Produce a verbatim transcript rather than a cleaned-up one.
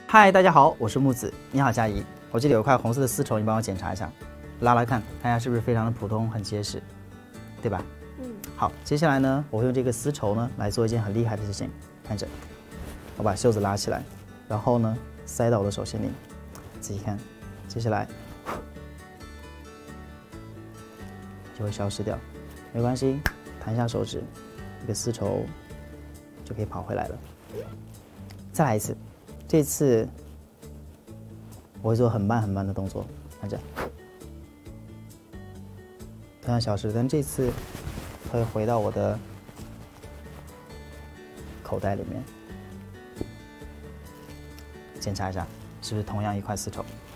嗨，大家好，我是木子。你好，佳怡。我这里有一块红色的丝绸，你帮我检查一下，拉拉看，看一下是不是非常的普通，很结实，对吧？嗯。好，接下来呢，我会用这个丝绸呢来做一件很厉害的事情。看着，我把袖子拉起来，然后呢塞到我的手心里，仔细看，接下来就会消失掉，没关系，弹一下手指，这个丝绸就可以跑回来了。再来一次，这次我会做很慢很慢的动作，看着，同样消失，但这次会回到我的口袋里面，检查一下是不是同样一块丝绸。